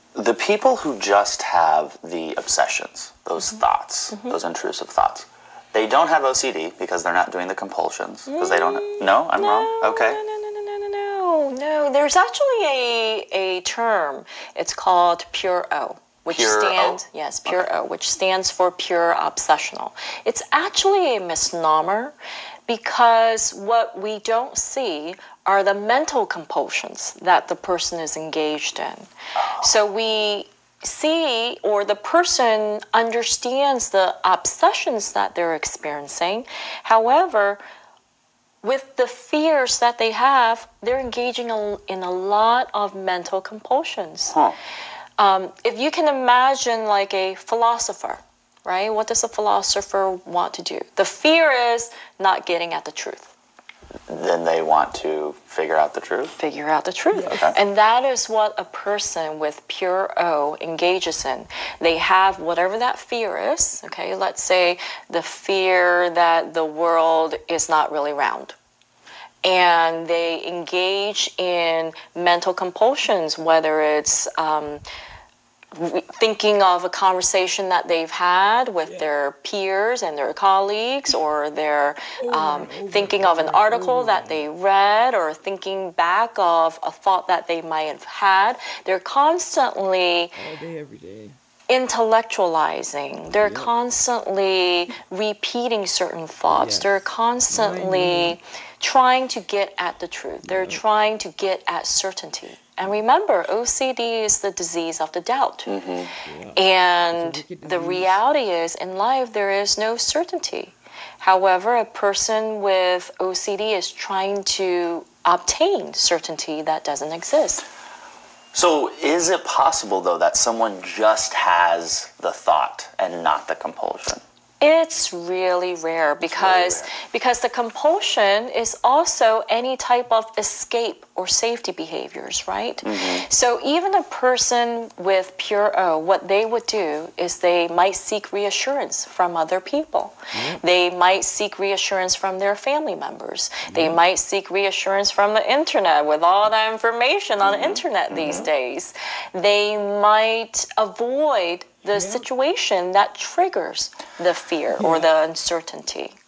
The people who just have the obsessions, those thoughts, those intrusive thoughts, they don't have OCD because they're not doing the compulsions. Because they don't. No, I'm wrong. Okay. No. There's actually a term. It's called pure O, which stands pure O, which stands for pure obsessional. It's actually a misnomer because what we don't see are the mental compulsions that the person is engaged in. So we see, or the person understands the obsessions that they're experiencing. However, with the fears that they have, they're engaging in a lot of mental compulsions. If you can imagine like a philosopher, right? What does a philosopher want to do? The fear is not getting at the truth. Then they want to figure out the truth? Figure out the truth. Okay. And that is what a person with pure O engages in. They have whatever that fear is, okay? Let's say the fear that the world is not really round. And they engage in mental compulsions, whether it's thinking of a conversation that they've had with their peers and their colleagues, or they're thinking of an article that they read, or thinking back of a thought that they might have had. They're constantly all day, every day, intellectualizing. They're constantly repeating certain thoughts. They're constantly trying to get at the truth. They're trying to get at certainty. And remember, OCD is the disease of the doubt. And the reality is, in life, there is no certainty. However, a person with OCD is trying to obtain certainty that doesn't exist. So is it possible, though, that someone just has the thought and not the compulsion? It's really rare because the compulsion is also any type of escape or safety behaviors, right? So even a person with pure O, what they would do is they might seek reassurance from other people. They might seek reassurance from their family members. They might seek reassurance from the internet with all the information on the internet these days. They might avoid the situation that triggers the fear or the uncertainty.